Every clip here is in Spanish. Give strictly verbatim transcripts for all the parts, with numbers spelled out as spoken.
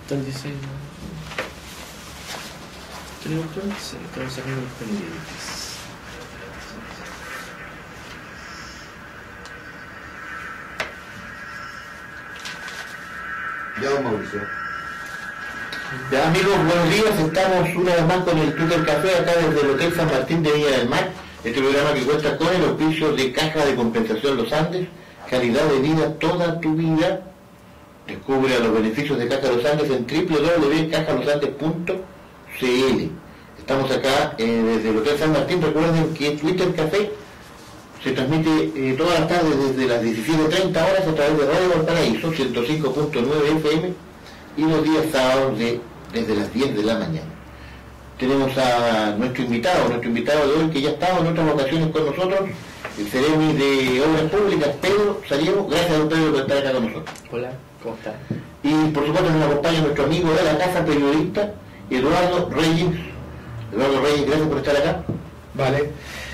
treinta y seis. Tenemos treinta y seis, estamos sacando los pendientes. Ya, Mauricio. Ya, amigos, buenos días. Estamos una vez más con el Twitter Café acá desde el Hotel San Martín de Viña del Mar. Este programa que cuenta con el auspicio de Caja de Compensación Los Andes, calidad de vida toda tu vida. Descubre los beneficios de Caja Los Andes en w w w punto caja los andes punto c l. Estamos acá eh, desde el Hotel San Martín. Recuerden que Twitter Café se transmite eh, todas las tardes desde las diecisiete treinta horas a través de Radio Valparaíso ciento cinco punto nueve F M y los días sábados de, desde las diez de la mañana. Tenemos a nuestro invitado, nuestro invitado de hoy que ya estaba en otras ocasiones con nosotros, el Ceremi de Obras Públicas, Pedro Sariego. Gracias a Pedro por estar acá con nosotros. Hola, ¿cómo está? Y por supuesto nos acompaña nuestro amigo de la casa, periodista Eduardo Reyes. Eduardo Reyes, gracias por estar acá. Vale.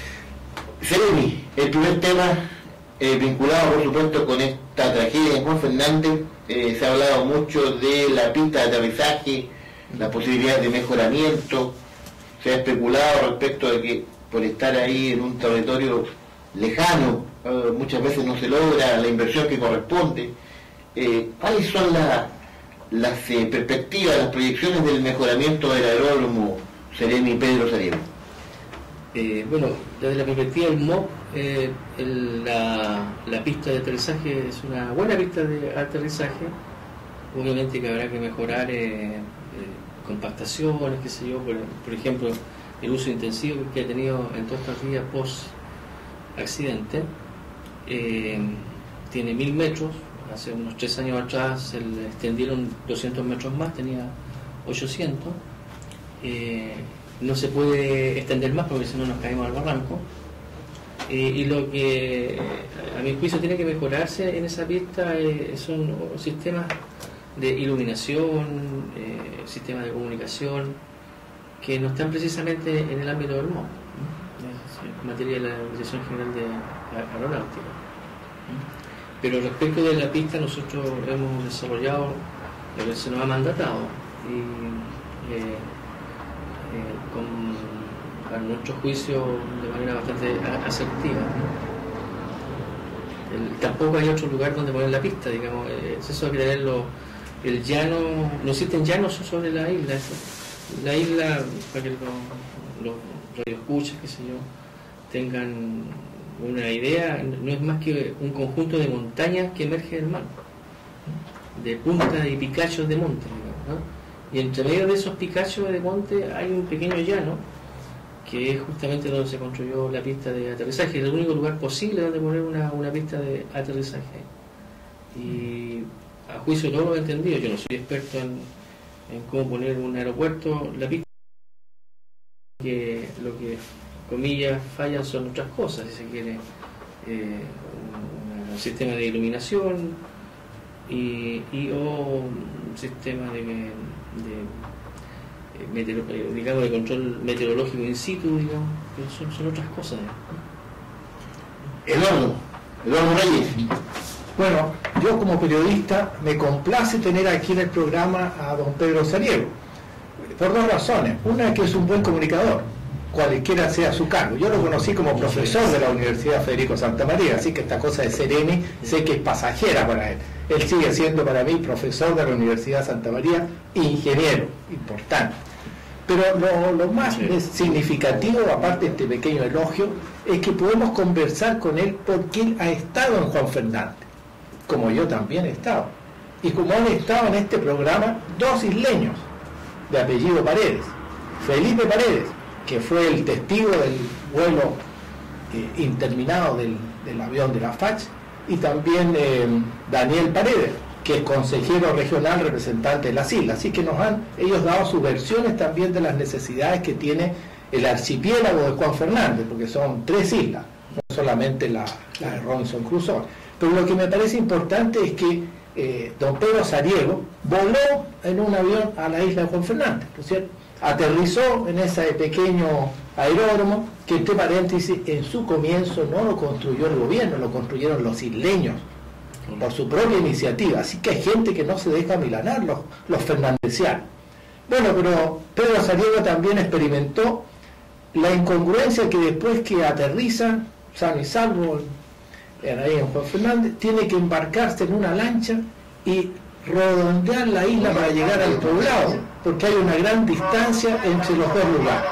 Ceremi, el primer tema eh, vinculado por supuesto con esta tragedia en Juan Fernández. Eh, se ha hablado mucho de la pista de aterrizaje, la posibilidad de mejoramiento. Se ha especulado respecto de que por estar ahí en un territorio lejano eh, muchas veces no se logra la inversión que corresponde. Eh, ¿Cuáles son la, las eh, perspectivas, las proyecciones del mejoramiento del aeródromo Ceremi Pedro Sariego? Eh, bueno, desde la perspectiva del M O P, eh, el, la, la pista de aterrizaje es una buena pista de aterrizaje. Obviamente que habrá que mejorar eh, eh, compactaciones, qué sé yo, por, por ejemplo, el uso intensivo que ha tenido en todos estos días post accidente. Eh, tiene mil metros, hace unos tres años atrás se le extendieron doscientos metros más, tenía ochocientos. Eh, no se puede extender más porque si no nos caemos al barranco. Eh, y lo que a mi juicio tiene que mejorarse en esa pista eh, son sistemas de iluminación, eh, sistemas de comunicación que no están precisamente en el ámbito del M O P, en materia de la Dirección General de Aeronáutica. Pero respecto de la pista, nosotros hemos desarrollado lo que se nos ha mandatado y eh, eh, con a nuestro juicio de manera bastante asertiva. El, tampoco hay otro lugar donde poner la pista, digamos, es eso de tenerlo, el llano, no existen llanos sobre la isla, la isla, para que los, los radioescuchas, qué sé yo, tengan una idea, no es más que un conjunto de montañas que emerge del mar, de puntas y picachos de monte, digamos, ¿no? Y entre medio de esos picachos de monte hay un pequeño llano que es justamente donde se construyó la pista de aterrizaje, es el único lugar posible donde poner una, una pista de aterrizaje. Y a juicio de todo lo entendido, yo no soy experto en, en cómo poner un aeropuerto, la pista, que lo que comillas fallan son otras cosas, si se quiere, eh, un, un sistema de iluminación y, y o un sistema de, de Meteoro, digamos, de control meteorológico in situ, digamos, que son, son otras cosas. Eduardo, Eduardo Reyes. Bueno, yo como periodista me complace tener aquí en el programa a don Pedro Sariego, por dos razones. Una, que es un buen comunicador, cualquiera sea su cargo. Yo lo conocí como profesor de la Universidad Federico Santa María, así que esta cosa de Ceremi sé que es pasajera para él. Él sigue siendo para mí profesor de la Universidad Santa María, ingeniero, importante. Pero lo, lo más significativo, aparte de este pequeño elogio, es que podemos conversar con él porque él ha estado en Juan Fernández, como yo también he estado. Y como han estado en este programa dos isleños, de apellido Paredes. Felipe Paredes, que fue el testigo del vuelo eh, interminado del, del avión de la F A C, y también eh, Daniel Paredes, que es consejero regional representante de las islas. Así que nos han ellos dado sus versiones también de las necesidades que tiene el archipiélago de Juan Fernández, porque son tres islas, no solamente la, la de Robinson Crusoe. Pero lo que me parece importante es que eh, don Pedro Sariego voló en un avión a la isla de Juan Fernández, ¿no es cierto? Aterrizó en ese pequeño aeródromo que, entre paréntesis, en su comienzo no lo construyó el gobierno, lo construyeron los isleños por su propia iniciativa. Así que hay gente que no se deja milanar, los, los fernandesianos. Bueno, pero Pedro Sariego también experimentó la incongruencia que después que aterriza, sano y salvo, en, ahí en Juan Fernández, tiene que embarcarse en una lancha y redondear la isla para llegar al poblado, porque hay una gran distancia entre los dos lugares.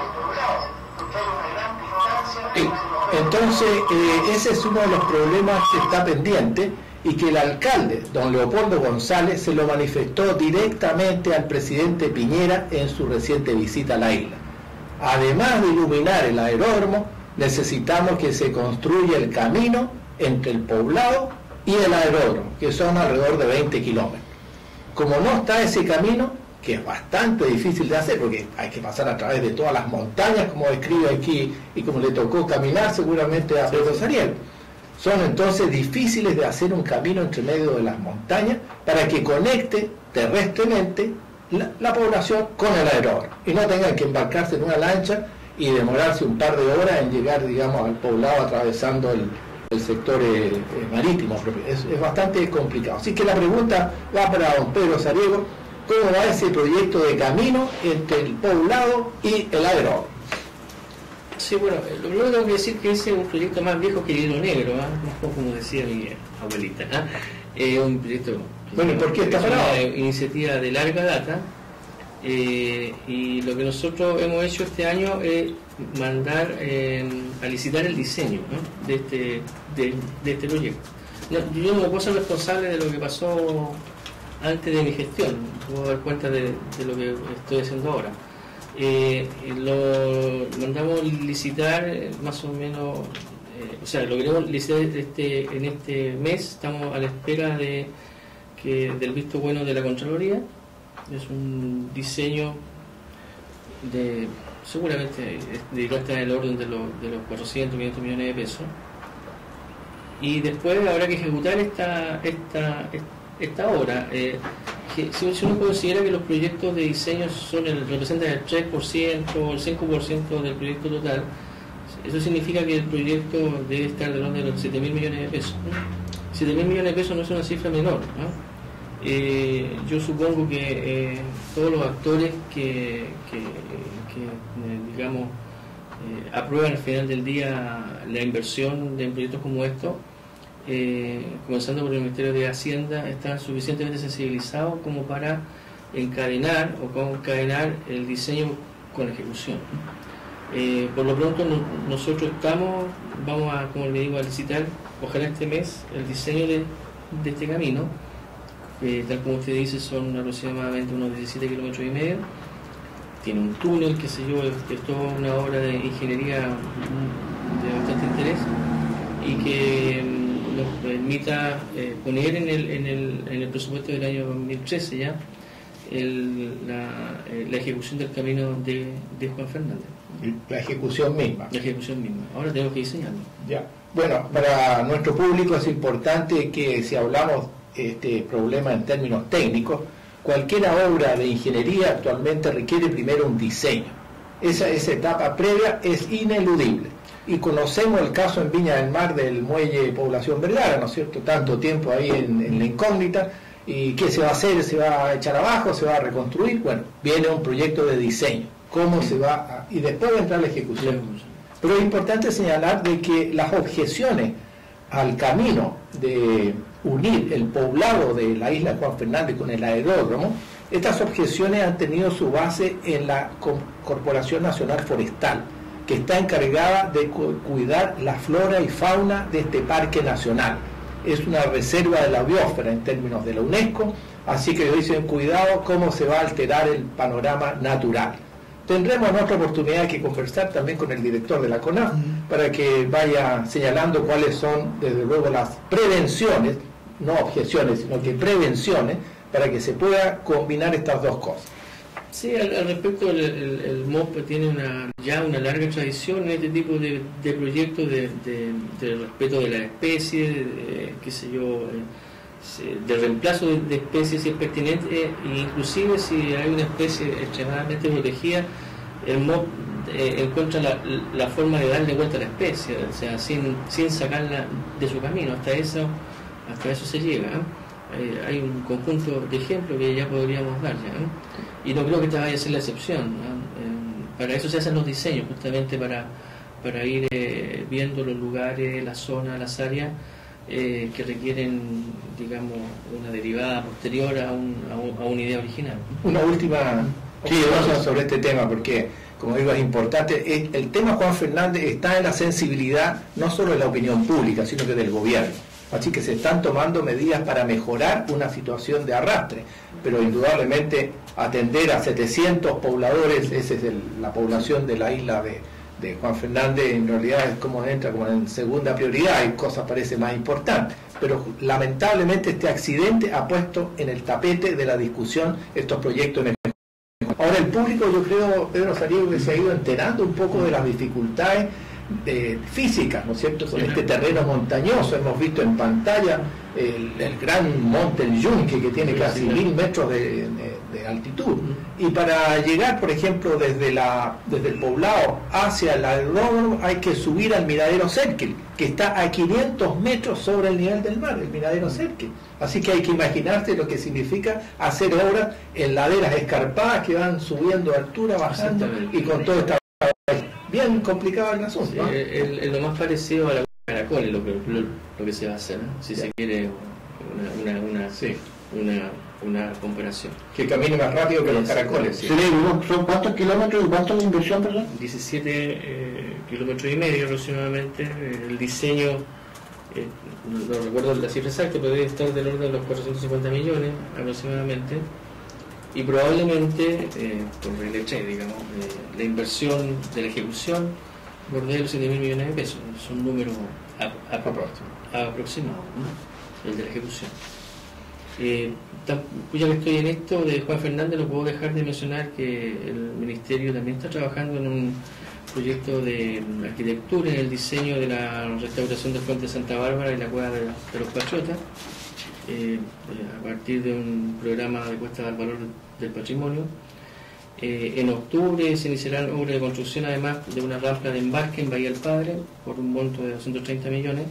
Sí. Entonces, eh, ese es uno de los problemas que está pendiente y que el alcalde, don Leopoldo González, se lo manifestó directamente al presidente Piñera en su reciente visita a la isla. Además de iluminar el aeródromo, necesitamos que se construya el camino entre el poblado y el aeródromo, que son alrededor de veinte kilómetros. Como no está ese camino, que es bastante difícil de hacer, porque hay que pasar a través de todas las montañas, como describe aquí, y como le tocó caminar seguramente a Pedro Sariego, son entonces difíciles de hacer un camino entre medio de las montañas para que conecte terrestremente la, la población con el aeródromo, y no tengan que embarcarse en una lancha y demorarse un par de horas en llegar, digamos, al poblado atravesando el, el sector eh, eh, marítimo. Es, es bastante complicado. Así que la pregunta va para don Pedro Sariego: ¿cómo va ese proyecto de camino entre el poblado y el aeródromo? Sí, bueno, lo primero que tengo que decir que ese es un proyecto más viejo que el hilo negro, ¿eh? Como decía mi abuelita. ¿eh? Es un proyecto... Bueno, ¿y por qué está parado? Es una iniciativa de larga data, eh, y lo que nosotros hemos hecho este año es mandar eh, a licitar el diseño, ¿no? de, este, de, de este proyecto. No, yo no me puedo ser responsable de lo que pasó antes de mi gestión, puedo dar cuenta de, de lo que estoy haciendo ahora. Eh, lo mandamos licitar eh, más o menos, eh, o sea, lo queremos licitar este, en este mes. Estamos a la espera de que del visto bueno de la Contraloría. Es un diseño de, seguramente debería estar en el orden de los, de los cuatrocientos, quinientos millones de pesos, y después habrá que ejecutar esta esta, esta obra. Eh, que si uno considera que los proyectos de diseño son el, representan el tres por ciento o el cinco por ciento del proyecto total, eso significa que el proyecto debe estar del orden de los siete mil millones de pesos. siete mil millones de pesos no es una cifra menor, ¿no? Eh, yo supongo que eh, todos los actores que, que, que eh, digamos, eh, aprueban al final del día la inversión de proyectos como estos, Eh, comenzando por el Ministerio de Hacienda, están suficientemente sensibilizados como para encadenar o concadenar el diseño con la ejecución. Eh, por lo pronto no, nosotros estamos, vamos a, como le digo, a licitar, ojalá este mes, el diseño de, de este camino. Eh, tal como usted dice, son aproximadamente unos diecisiete kilómetros y medio. Tiene un túnel, qué sé yo, es, es toda una obra de ingeniería de bastante interés, y que nos permita eh, poner en el, en, el, en el presupuesto del año dos mil trece ya el, la, eh, la ejecución del camino de, de Juan Fernández. La ejecución misma. La ejecución misma. Ahora tenemos que diseñarlo. Ya. Bueno, para nuestro público es importante que, si hablamos este problema en términos técnicos, cualquier obra de ingeniería actualmente requiere primero un diseño. Esa, esa etapa previa es ineludible. Y conocemos el caso en Viña del Mar del muelle Población Vergara, ¿no es cierto? Tanto tiempo ahí en, en la incógnita. ¿Y qué se va a hacer? ¿Se va a echar abajo? ¿Se va a reconstruir? Bueno, viene un proyecto de diseño. ¿Cómo se va a...? Y después va a entrar la ejecución. Pero es importante señalar de que las objeciones al camino de unir el poblado de la isla Juan Fernández con el aeródromo, estas objeciones han tenido su base en la Corporación Nacional Forestal, que está encargada de cu cuidar la flora y fauna de este parque nacional. Es una reserva de la biosfera en términos de la UNESCO, así que dicen cuidado cómo se va a alterar el panorama natural. Tendremos en otra oportunidad que conversar también con el director de la CONAF para que vaya señalando cuáles son, desde luego, las prevenciones, no objeciones, sino que prevenciones, para que se pueda combinar estas dos cosas. Sí, al, al respecto, el, el, el M O P tiene una, ya una larga tradición en este tipo de, de proyectos de, de, de respeto de la especie, de, de, qué sé yo, de reemplazo de, de especies si es pertinente, e inclusive si hay una especie extremadamente protegida, el M O P eh, encuentra la, la forma de darle vuelta a la especie, o sea, sin, sin sacarla de su camino. Hasta eso hasta eso se llega. ¿eh? Hay, hay un conjunto de ejemplos que ya podríamos dar ya, ¿eh? Y no creo que esta vaya a ser la excepción. ¿eh? Eh, para eso se hacen los diseños, justamente para, para ir eh, viendo los lugares, las zonas, las áreas eh, que requieren, digamos, una derivada posterior a, un, a, un, a una idea original. Una última sí, observación sobre este tema, porque como digo, es importante. El tema Juan Fernández está en la sensibilidad no solo de la opinión pública, sino que del gobierno. Así que se están tomando medidas para mejorar una situación de arrastre, pero indudablemente atender a setecientos pobladores, esa es el, la población de la isla de, de Juan Fernández, en realidad es como entra como en segunda prioridad, y cosas parece más importantes. Pero lamentablemente este accidente ha puesto en el tapete de la discusión estos proyectos en el... Ahora el público, yo creo, Pedro Sariego, que se ha ido enterando un poco de las dificultades eh, físicas, ¿no es cierto?, con este terreno montañoso. Hemos visto en pantalla el, el gran monte El Yunque, que tiene casi mil metros de, de, de altitud. Y para llegar, por ejemplo, desde la desde el poblado hacia el aeródromo hay que subir al Miradero Cerquil, que está a quinientos metros sobre el nivel del mar, el Miradero Cerquil. Así que hay que imaginarse lo que significa hacer obras en laderas escarpadas que van subiendo altura, bajando, y con todo esta... bien complicado el asunto, ¿no? Sí, el, el, lo más parecido a la caracol es lo que, lo, lo que se va a hacer, ¿no? Si ya se quiere una, una, una, sí. una, una comparación. Que camine más rápido que sí, los caracoles. Sí. ¿Son cuántos kilómetros y cuánto de inversión, perdón? diecisiete eh, kilómetros y medio aproximadamente. El diseño, eh, no, no recuerdo la cifra exacta, pero debe estar del orden de los cuatrocientos cincuenta millones aproximadamente. Y probablemente, eh, por el tres, digamos, eh, la inversión de la ejecución bordea los siete mil millones de pesos. Es un número a, a, a, aproximado, ¿no? El de la ejecución. Eh, ya que estoy en esto de Juan Fernández, no puedo dejar de mencionar que el Ministerio también está trabajando en un proyecto de arquitectura en el diseño de la restauración del Fuente de Santa Bárbara y la Cueva de, de los Patriotas. Eh, a partir de un programa de puesta al valor del patrimonio. Eh, en octubre se iniciarán obras de construcción, además de una rampa de embarque en Bahía del Padre por un monto de doscientos treinta millones,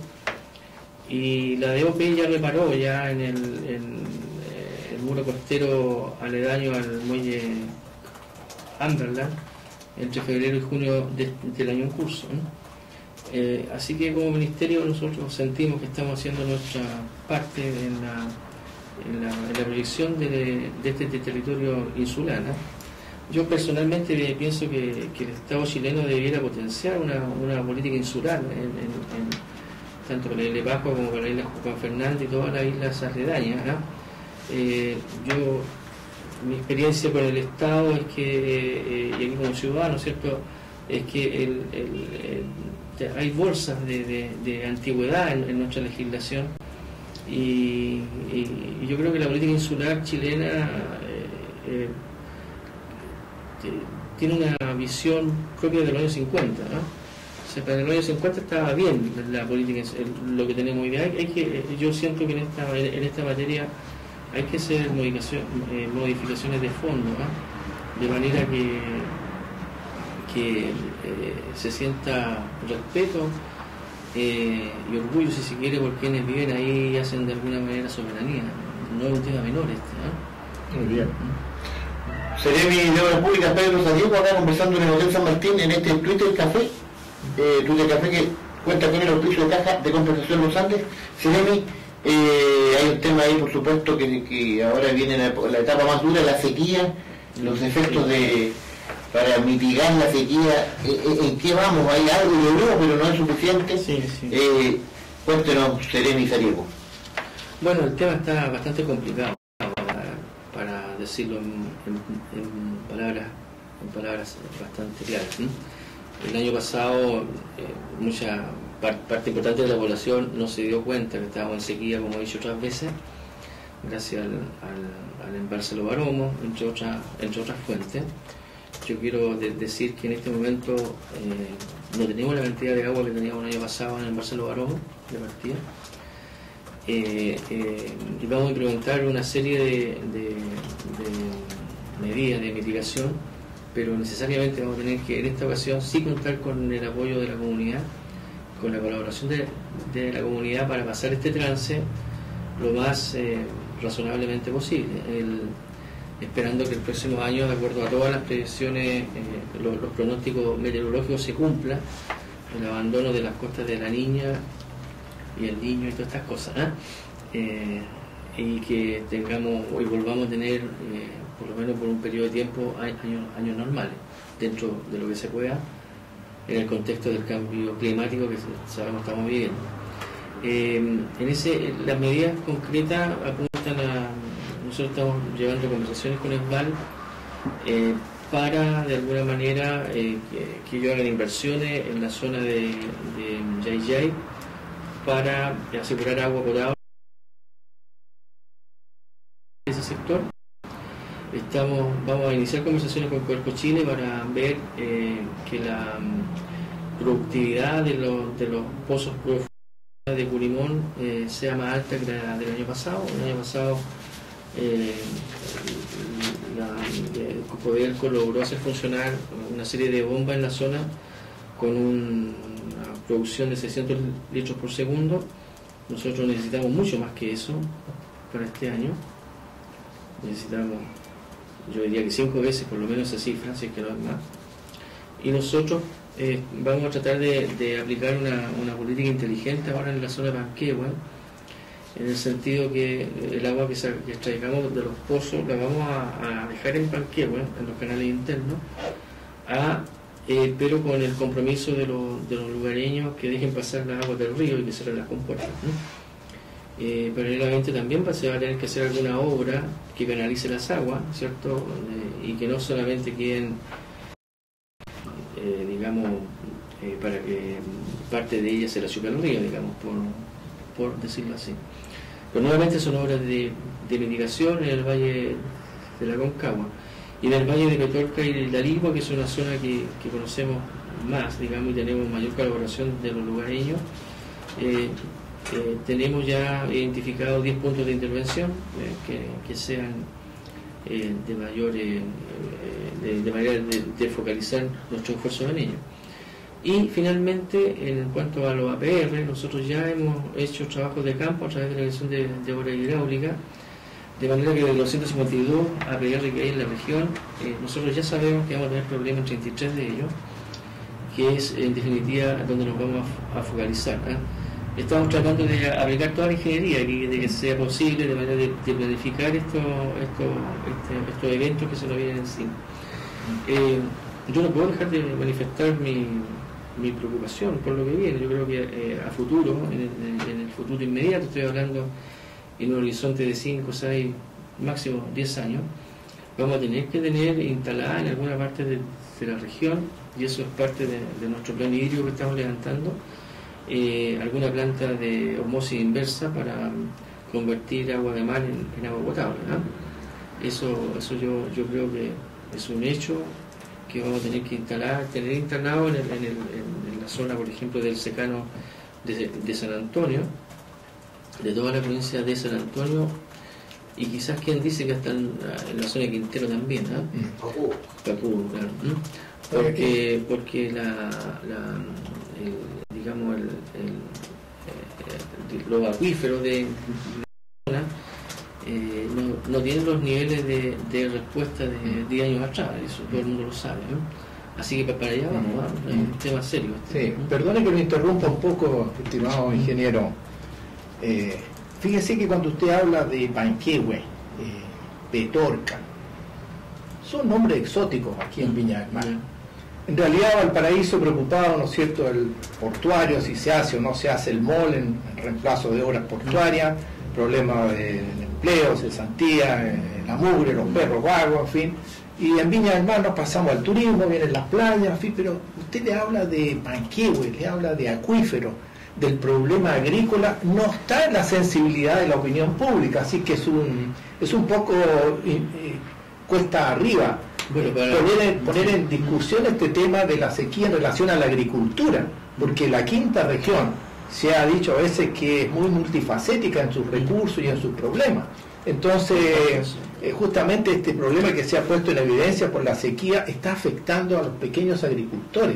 y la D O P ya reparó ya en el, en, eh, el muro costero aledaño al muelle Amberland entre febrero y junio de, del año en curso, ¿no? Eh, así que como ministerio nosotros sentimos que estamos haciendo nuestra parte en la, en la, en la proyección de, de este de territorio insular, ¿no? Yo personalmente pienso que, que el Estado chileno debiera potenciar una, una política insular, en, en, en, tanto para la isla de Pascua como para la isla Juan Fernández y todas las islas aledañas, ¿no? Eh, yo, mi experiencia con el Estado es que, eh, y aquí como ciudadano, ¿cierto?, es que el, el, el, hay bolsas de, de, de antigüedad en, en nuestra legislación, y, y, y yo creo que la política insular chilena eh, eh, tiene una visión propia de los años cincuenta, ¿no? O sea, para los años cincuenta estaba bien la política, lo que tenemos hoy día. Hay, hay que, yo siento que en esta, en esta materia hay que hacer modificación, eh, modificaciones de fondo, ¿no? De manera que que eh, se sienta respeto eh, y orgullo, si se quiere, por quienes viven ahí y hacen de alguna manera soberanía. No es un tema menor este, ¿no? Muy bien. Seremi de Obras Públicas, Pedro Sariego, acá conversando en el Hotel San Martín, en este Twitter Café, eh, Twitter Café que cuenta con el auspicio de Caja de Compensación Los Andes. Seremi, eh, hay un tema ahí, por supuesto, que, que ahora viene la, la etapa más dura, la sequía, los efectos de... para mitigar la sequía. ¿En qué vamos? Hay algo, yo veo, pero no es suficiente. Sí, sí. Eh, cuéntenos, Seremi Sariego. Bueno, el tema está bastante complicado, para, para decirlo en, en, en palabras en palabras bastante claras, ¿no? El año pasado, eh, mucha par, parte importante de la población no se dio cuenta que estábamos en sequía, como he dicho otras veces, gracias al, al, al embalse Lo Baromo, entre otras, entre otras fuentes. Yo quiero de, decir que en este momento eh, no tenemos la cantidad de agua que teníamos el año pasado en el embalse Lo Baromo, de partida. Eh, eh, y vamos a implementar una serie de, de, de medidas de mitigación, pero necesariamente vamos a tener que en esta ocasión sí contar con el apoyo de la comunidad, con la colaboración de, de la comunidad para pasar este trance lo más eh, razonablemente posible, el, esperando que el próximo año, de acuerdo a todas las previsiones, eh, los, los pronósticos meteorológicos se cumpla, el abandono de las costas de la Niña y el Niño y todas estas cosas, ¿eh? Eh, y que tengamos y volvamos a tener, eh, por lo menos por un periodo de tiempo, años, años normales, dentro de lo que se pueda, en el contexto del cambio climático que sabemos estamos viviendo. Eh, en ese, las medidas concretas apuntan a... Nosotros estamos llevando conversaciones con ESVAL eh, para, de alguna manera, eh, que, que ellos hagan inversiones en la zona de, de Yayay para asegurar agua potable en ese sector. Estamos, vamos a iniciar conversaciones con Codelco Chile para ver eh, que la um, productividad de los, de los pozos de Curimón eh, sea más alta que la del año pasado. El año pasado Eh, Codelco logró hacer funcionar una serie de bombas en la zona con un, una producción de seiscientos litros por segundo. Nosotros necesitamos mucho más que eso para este año. Necesitamos, yo diría que cinco veces por lo menos esa cifra, si es que no es más. Y nosotros eh, vamos a tratar de, de aplicar una, una política inteligente ahora en la zona de Panquehue, en el sentido que el agua que, que extraigamos de los pozos la vamos a, a dejar en Panquehue, en los canales internos, a, eh, pero con el compromiso de, lo, de los lugareños que dejen pasar las aguas del río y que cierren las compuertas, ¿no? Eh, paralelamente también se va a tener que hacer alguna obra que canalice las aguas, ¿cierto? Eh, y que no solamente queden, eh, digamos, eh, para que parte de ellas se la chupe al río, digamos, por, por decirlo así. Pero nuevamente son obras de, de mitigación en el Valle de la Concagua. Y en el Valle de Petorca y la Ligua, que es una zona que, que conocemos más, digamos, y tenemos mayor colaboración de los lugareños, eh, eh, tenemos ya identificados diez puntos de intervención eh, que, que sean eh, de mayor, eh, de, de manera de, de focalizar nuestros esfuerzos en ello. Y finalmente, en cuanto a los A P R, nosotros ya hemos hecho trabajos de campo a través de la dirección de, de obra hidráulica, de manera que de los ciento cincuenta y dos A P R que hay en la región, eh, nosotros ya sabemos que vamos a tener problemas en treinta y tres de ellos, que es en definitiva donde nos vamos a, a focalizar, ¿eh? Estamos tratando de aplicar toda la ingeniería y de que sea posible, de manera de, de planificar estos, estos, este, estos eventos que se nos vienen encima. Eh, yo no puedo dejar de manifestar mi mi preocupación por lo que viene. Yo creo que eh, a futuro, en el, en el futuro inmediato, estoy hablando en un horizonte de cinco, seis, máximo diez años, vamos a tener que tener instalada en alguna parte de, de la región, y eso es parte de, de nuestro plan hídrico que estamos levantando, eh, alguna planta de osmosis inversa para convertir agua de mar en, en agua potable, ¿no? Eso, eso yo, yo creo que es un hecho que vamos a tener que instalar, tener instalado en, el, en, el, en la zona, por ejemplo, del secano de, de San Antonio, de toda la provincia de San Antonio, y quizás quien dice que hasta en, en la zona de Quintero también, ¿no? Pacú. Pacú, claro. ¿No? Porque, porque la, la el, digamos, el, el, el, los acuíferos de, de la zona Eh, no, no tienen los niveles de, de respuesta de diez años atrás, eso todo el mundo lo sabe, ¿no? Así que para allá vamos, ¿no? Es un tema serio. Este, sí, ¿no? Perdone que lo interrumpa un poco, estimado ingeniero. Eh, fíjese que cuando usted habla de Panquehue, eh, Petorca, son nombres exóticos aquí en Viña del Mar. En realidad Valparaíso preocupado, ¿no es cierto?, el portuario, si se hace o no se hace el mall en, en reemplazo de obras portuarias, problemas de, de empleo, cesantía, eh, la mugre, los perros vagos, en fin. Y en Viña del Mar nos pasamos al turismo, vienen las playas, en fin, pero usted le habla de Panquehue, le habla de acuífero, del problema agrícola, no está en la sensibilidad de la opinión pública, así que es un, es un poco eh, eh, cuesta arriba. Bueno, para... poner, poner en discusión este tema de la sequía en relación a la agricultura, porque la quinta región se ha dicho a veces que es muy multifacética en sus recursos y en sus problemas. Entonces, eh, justamente este problema que se ha puesto en evidencia por la sequía está afectando a los pequeños agricultores.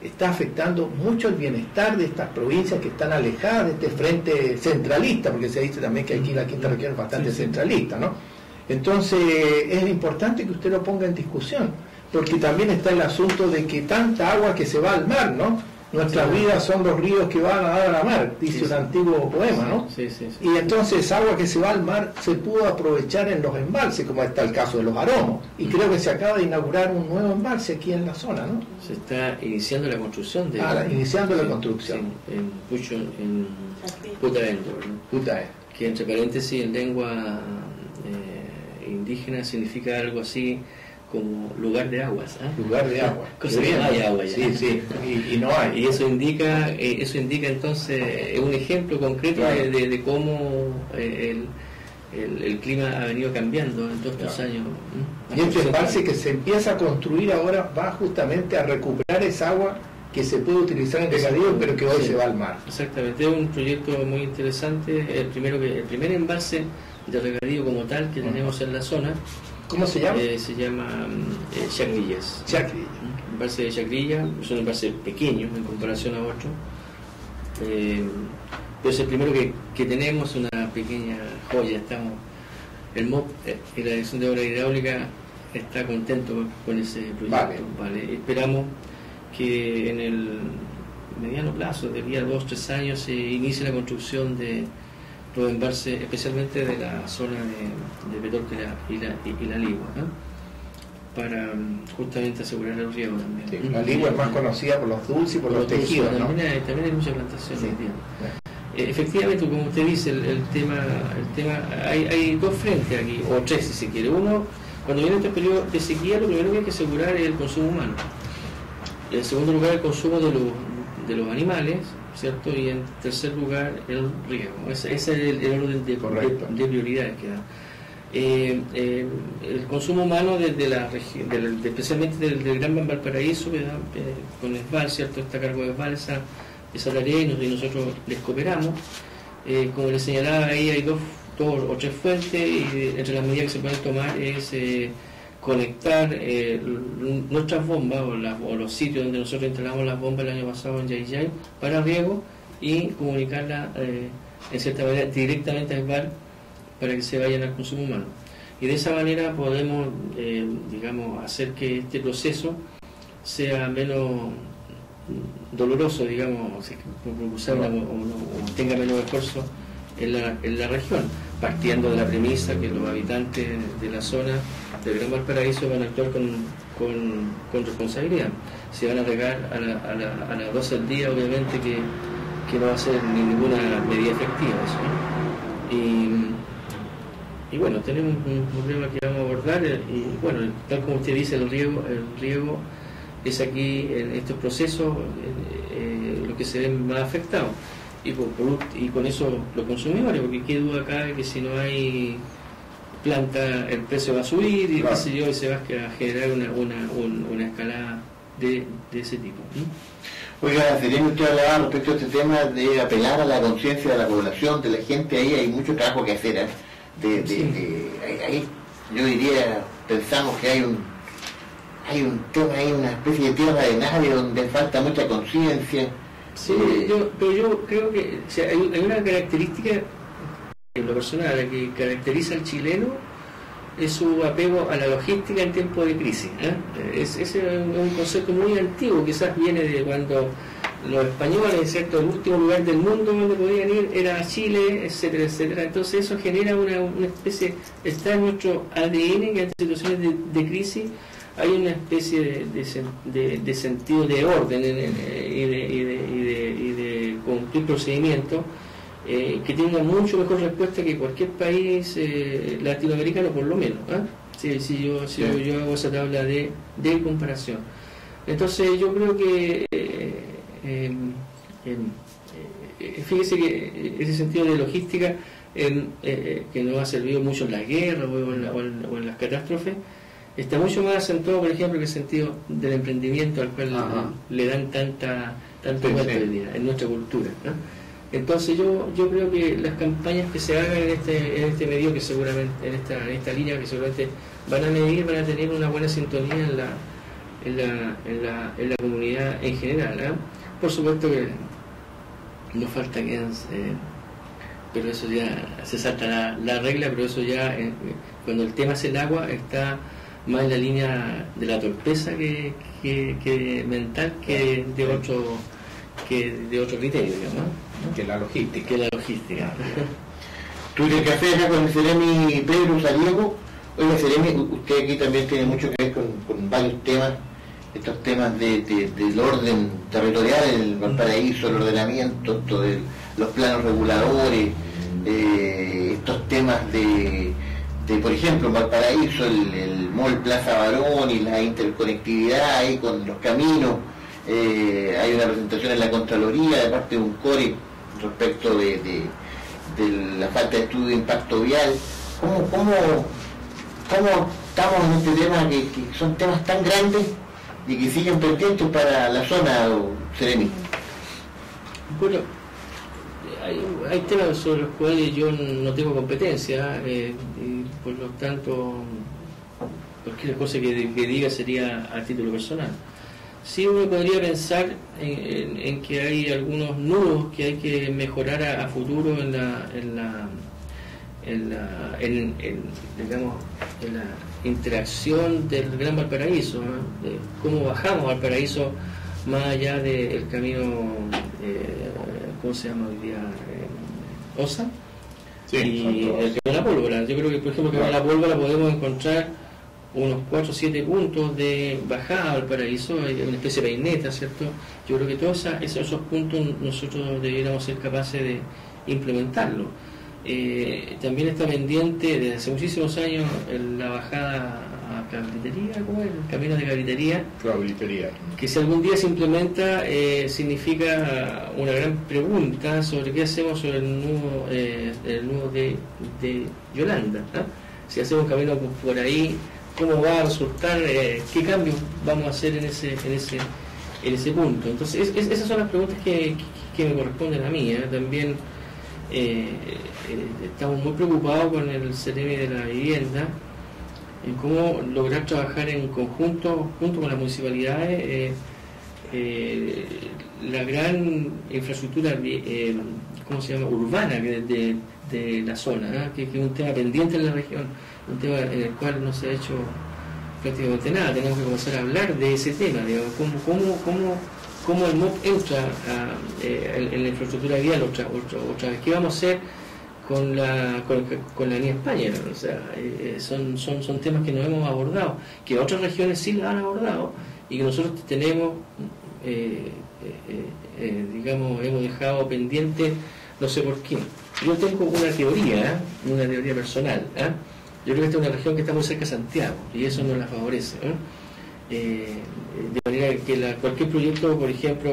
está afectando mucho el bienestar de estas provincias que están alejadas de este frente centralista, porque se dice también que aquí la quinta región es bastante sí, sí. centralista, ¿no? Entonces es importante que usted lo ponga en discusión, porque también está el asunto de que tanta agua que se va al mar, ¿no? Nuestras sí, vidas son los ríos que van a dar a la mar, dice sí, un sí. antiguo poema, ¿no? Sí, sí, sí. Y entonces esa agua que se va al mar se pudo aprovechar en los embalses, como está el caso de los Aromos, y creo que se acaba de inaugurar un nuevo embalse aquí en la zona, ¿no? Se está iniciando la construcción de... Ah, la, iniciando sí, la construcción. Sí, en Pucho, en Putaendo, ¿no? Putaendo. Que entre paréntesis en lengua eh, indígena significa algo así como lugar de aguas, ¿eh? Lugar de agua. Cosa que no hay agua ya. Sí, sí, y, y no hay. Y eso indica, eh, eso indica entonces un ejemplo concreto claro. de, de, de cómo eh, el, el, el clima ha venido cambiando en todos estos claro. años. ¿eh? Y este embalse que se empieza a construir ahora va justamente a recuperar esa agua que se puede utilizar en regadío, pero que hoy sí. se va al mar. Exactamente, es un proyecto muy interesante, el primero que el primer embalse de regadío como tal que tenemos en la zona. ¿Cómo se llama? Eh, se llama eh, Chacrillas. Chacrillas. Un embalse de Chacrillas, es un embalse pequeño en comparación a otro. Eh, pero es el primero que, que tenemos, una pequeña joya. Estamos, el M O P y la Dirección de Obra Hidráulica está contento con ese proyecto. Vale. Vale. Esperamos que en el mediano plazo, de día dos, tres años, se inicie la construcción de los embalses, especialmente de la zona de, de Petorca y la, y la Ligua, ¿no? Para justamente asegurar el riego también. Sí, la Ligua es más conocida por los dulces y por, por los, los tejidos, dulces, ¿no? También hay, también hay mucha plantación sí. hoy día. Eh, efectivamente, como usted dice, el, el tema, el tema hay, hay dos frentes aquí, o tres si se quiere. Uno, cuando viene este periodo de sequía, lo primero que hay que asegurar es el consumo humano. En segundo lugar, el consumo de los, de los animales, ¿cierto? Y en tercer lugar, el riego. Ese, ese es el, el orden de, de, de prioridades que da. Eh, eh, el consumo humano desde la región, de, de, especialmente del, del Gran Valparaíso, ¿verdad? Eh, con ESVAL, ¿cierto? Está a cargo de ESVAL esa, esa tarea y, nos, y nosotros les cooperamos. Eh, como les señalaba, ahí hay dos, dos o tres fuentes y entre las medidas que se pueden tomar es eh, conectar eh, nuestras bombas o, la, o los sitios donde nosotros instalamos las bombas el año pasado en Yayay para riego y comunicarla eh, en cierta manera directamente a ESVAL para que se vayan al consumo humano. Y de esa manera podemos, eh, digamos, hacer que este proceso sea menos doloroso, digamos, por usarla, o, o, o tenga menos esfuerzo en la, en la región, partiendo de la premisa que los habitantes de la zona del Gran Valparaíso van a actuar con, con, con responsabilidad. Se van a regar a, la, a, la, a las doce del día, obviamente que, que no va a ser ninguna medida efectiva eso, ¿no? Y, y bueno, tenemos un problema que vamos a abordar y bueno, tal como usted dice, el riego, el riego es aquí en estos procesos eh, eh, lo que se ve más afectado y, por, por, y con eso los consumidores, porque qué duda cabe que si no hay planta el precio va a subir y, claro, qué sé yo, y se va a generar una, una, una, una escalada de, de ese tipo, ¿no? Oiga, sería usted hablaba respecto a este tema de apelar a la conciencia de la población, de la gente, ahí hay mucho trabajo que hacer, ¿eh? De, de, sí. de, ahí, ahí yo diría, pensamos que hay un hay un tema, hay una especie de tierra de nadie donde falta mucha conciencia. Sí, eh, yo, pero yo creo que o sea, hay, hay una característica en lo personal que caracteriza al chileno es su apego a la logística en tiempos de crisis, ¿eh? Es, ese es un concepto muy antiguo, quizás viene de cuando los españoles, ¿cierto? El último lugar del mundo donde podían ir era Chile, etcétera, etcétera. Entonces eso genera una, una especie, está en nuestro A D N que ante situaciones de, de crisis hay una especie de, de, de, de sentido de orden y de, y de, y de, y de, y de cumplir procedimientos eh, que tiene una mucho mejor respuesta que cualquier país eh, latinoamericano por lo menos, ¿eh? si, si, yo, si sí. yo hago esa tabla de, de comparación. Entonces yo creo que eh, eh, eh, fíjese que ese sentido de logística eh, eh, que nos ha servido mucho en la guerra o en, la, o en, o en las catástrofes está mucho más acentuado, por ejemplo, que el sentido del emprendimiento al cual Ajá. le dan tanta tanta sí, vuelta sí. día en nuestra cultura, ¿no? Entonces yo yo creo que las campañas que se hagan en este en este medio, que seguramente en esta en esta línea que seguramente van a medir, van a tener una buena sintonía en la en la, en la, en la comunidad en general, ¿eh? Por supuesto que nos falta quien, eh, pero eso ya se salta la, la regla, pero eso ya, eh, cuando el tema es el agua, está más en la línea de la torpeza que, que, que mental que de otro que de otro criterio, digamos, ¿no? Que la logística. Que la logística. Tú del café acá con el Ceremi Pedro Saliego. Oiga, Ceremi, usted aquí también tiene mucho que ver con, con varios temas, estos temas de, de, del orden territorial, el Valparaíso, el ordenamiento, esto de los planos reguladores, eh, estos temas de, de, por ejemplo, en Valparaíso, el, el Mall Plaza Barón y la interconectividad ahí con los caminos. Eh, hay una presentación en la Contraloría de parte de un CORE respecto de, de, de la falta de estudio de impacto vial. ¿Cómo, cómo, cómo estamos en este tema, que, que son temas tan grandes y que siguen pendientes para la zona, Ceremi? Bueno, hay, hay temas sobre los cuales yo no tengo competencia, eh, y por lo tanto cualquier cosa que, que diga sería a título personal. Sí, uno podría pensar en, en, en que hay algunos nudos que hay que mejorar a, a futuro en la, en la, en la en, en, digamos, en la interacción del Gran Valparaíso, ¿no? De cómo bajamos Valparaíso más allá del camino, eh, ¿cómo se llama hoy día? Eh, ¿Osa? Sí, y el camino de la pólvora. Yo creo que, por ejemplo, el camino de la pólvora podemos encontrar unos cuatro o siete puntos de bajada al paraíso, hay una especie de peineta, ¿cierto? Yo creo que todos esos, esos puntos nosotros debiéramos ser capaces de implementarlo. Eh, también está pendiente desde hace muchísimos años el, la bajada a Cabritería, ¿cómo es? El camino de Cabritería. Cabritería. Que si algún día se implementa, eh, significa una gran pregunta sobre qué hacemos sobre el nudo, eh, el nudo de, de Yolanda, ¿no? Si hacemos un camino por ahí, cómo va a resultar, eh, qué cambios vamos a hacer en ese en ese en ese punto. Entonces es, es, esas son las preguntas que, que, que me corresponden a mí, ¿eh? También eh, eh, estamos muy preocupados con el Ceremi de la vivienda, en cómo lograr trabajar en conjunto junto con las municipalidades, eh, eh, la gran infraestructura eh, ¿cómo se llama? urbana de, de, de la zona, ¿eh? que, que es un tema pendiente en la región, un tema en el cual no se ha hecho prácticamente nada. Tenemos que comenzar a hablar de ese tema, digamos, cómo, cómo, cómo, cómo el M O P entra a, eh, en, en la infraestructura vial otra, otra, otra vez. ¿Qué vamos a hacer con la con, con la línea España? O sea, eh, son, son, son temas que no hemos abordado, que otras regiones sí la han abordado y que nosotros tenemos, eh, eh, eh, digamos, hemos dejado pendiente, no sé por qué. Yo tengo una teoría, ¿eh? una teoría personal, ¿eh? Yo creo que esta es una región que está muy cerca de Santiago y eso no la favorece, ¿eh? Eh, de manera que la, cualquier proyecto, por ejemplo,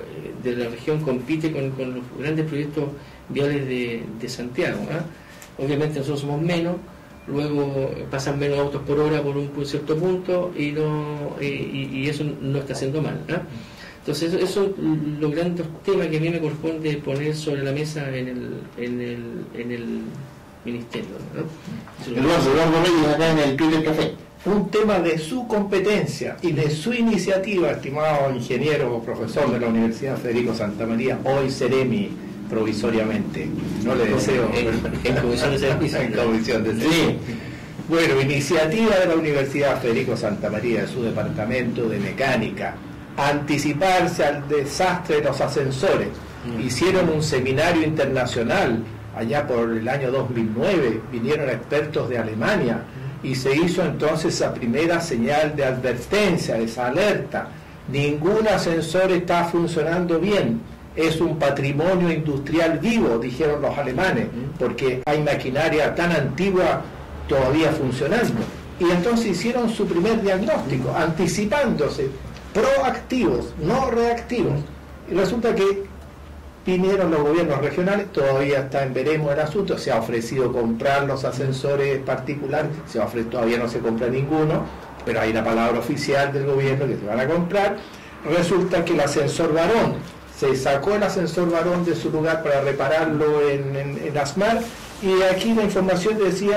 de la región compite con, con los grandes proyectos viales de, de Santiago, ¿eh? Obviamente nosotros somos menos, luego pasan menos autos por hora por un, por un cierto punto y no y, y eso no está haciendo mal, ¿eh? Entonces esos son los grandes temas que a mí me corresponde poner sobre la mesa en el en el, en el ministerio, ¿no? Eduardo, Eduardo Reyes, acá en el Club del Café. Un tema de su competencia y de su iniciativa, estimado ingeniero o profesor de la Universidad Federico Santa María, hoy Ceremi provisoriamente. No le deseo en, en comisión de servicio. En comisión de servicio. Bueno, iniciativa de la Universidad Federico Santa María, de su departamento de mecánica, anticiparse al desastre de los ascensores. Mm. Hicieron un seminario internacional allá por el año dos mil nueve, vinieron expertos de Alemania y se hizo entonces esa primera señal de advertencia, esa alerta. Ningún ascensor está funcionando bien, es un patrimonio industrial vivo, dijeron los alemanes, porque hay maquinaria tan antigua todavía funcionando. Y entonces hicieron su primer diagnóstico, anticipándose, proactivos, no reactivos. Y resulta que vinieron los gobiernos regionales, todavía está en veremos el asunto, se ha ofrecido comprar los ascensores particulares, se ha ofrecido, todavía no se compra ninguno, pero hay una palabra oficial del gobierno que se van a comprar. Resulta que el ascensor varón, se sacó el ascensor varón de su lugar para repararlo en, en, en Asmar, y aquí la información decía,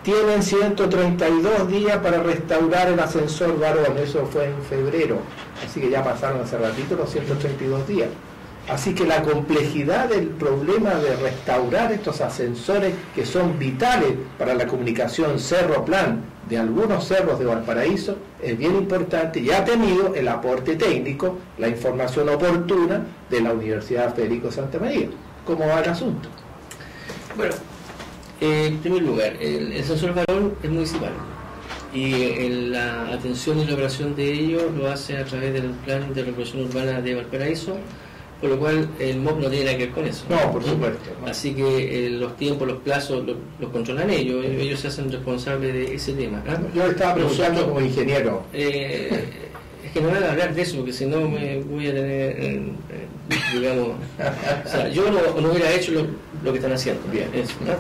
tienen ciento treinta y dos días para restaurar el ascensor varón, eso fue en febrero, así que ya pasaron hace ratito los ciento treinta y dos días. Así que la complejidad del problema de restaurar estos ascensores que son vitales para la comunicación cerro-plan de algunos cerros de Valparaíso es bien importante y ha tenido el aporte técnico, la información oportuna de la Universidad Federico Santa María. ¿Cómo va el asunto? Bueno, eh, en primer lugar, el, el ascensor varón es municipal y el, la atención y la operación de ello lo hace a través del plan de recuperación urbana de Valparaíso, por lo cual el M O P no tiene nada que ver con eso. No, por supuesto. No. Así que eh, los tiempos, los plazos los, los controlan ellos, ellos se hacen responsables de ese tema. ¿eh? Yo estaba preguntando Nosotros, como ingeniero. Eh, es que no voy a hablar de eso, porque si no me voy a tener, eh, digamos, o sea, yo no, no hubiera hecho lo, lo que están haciendo. Bien. Eso, ¿no?